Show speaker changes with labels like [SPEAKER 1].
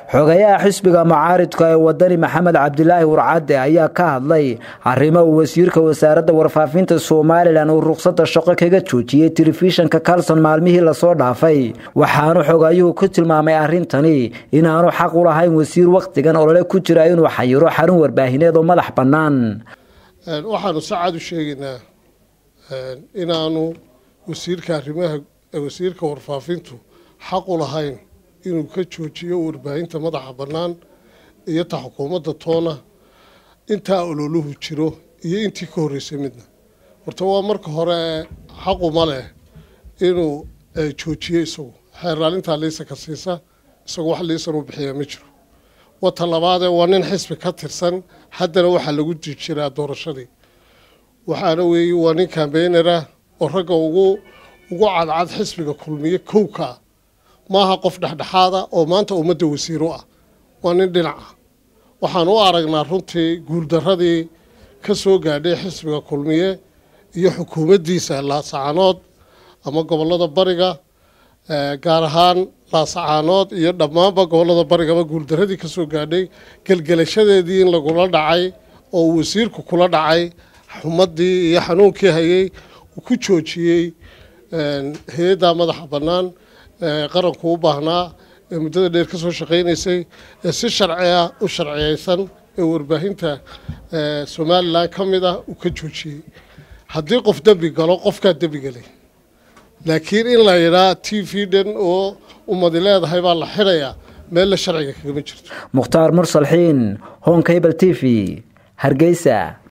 [SPEAKER 1] xogayaha xisbiga mucaaridka ee wadani Maxamed Cabdilaahi Warcade ayaa ka hadlay arrimo wasiirka wasaaradda warfaafinta Soomaaliland oo ruqsadda shaqo kaga joojiyay telefishinka Kalson maalmihii la soo dhaafay waxaanu xogayuhu ku tilmaamay arintani in aanu xaq u lahayn wasiir waqtigan oo ku jira inuu xayiro xarun warbaahineed oo madax bannaan
[SPEAKER 2] waxaanu saacad u sheegaynaa in aanu wasiirka warfaafintu xaq u lahayn inuu ka joojiyo warbaahinta madaxa bannaan iyo ta xukuumadda toona intaa ololuhu jiro iyo intii ka horreysay midna horta waa marka hore xaqu ma leh inuu joojiyo isagu xeeraalintaa liisa ka siisa isagu wax liisan u bixiya ma jiro wata labaadee waa nin xisbi ka tirsan haddana waxaa lagu jiraa doorashadii waxaana weeye waa nin kambeynara oo ragga ugu cadcad xisbiga kulmiye kowka maaha qof dhexdhexaada oo maanta ummadda wasiiro ah waa nin dhinaca waxaan u aragnaa runtii guuldaradii ka soo gaadhay xisbiga kulmiye iyo xukuumaddiisa laasacaanood ama gobollada bariga gaar ahaan laasacaanood iyo dhammaanba gobollada barigaba guuldaradii ka soo gaadhay gelgelashadeedii in lagula dhacay oo wasiirku kula dhacay xumadii iyo xanuunkii hayay uu ku joojiyey hay-adda madaxa bannaan qaranku u baahnaa ee muddada dheer ka soo shaqaynaysay ee si sharci ah u sharciyeysan ee warbaahinta Somaliland ka mid ah uu ka joojiyey haddii qof dembi galo qofkaa dembi galay laakiin in la yidhaa TV dhan oo ummadi leedahay baa la xidhayaa meel la sharciga kagama jirto
[SPEAKER 1] Mukhtaar Mursalxiin Home Cable TV Hargeysa.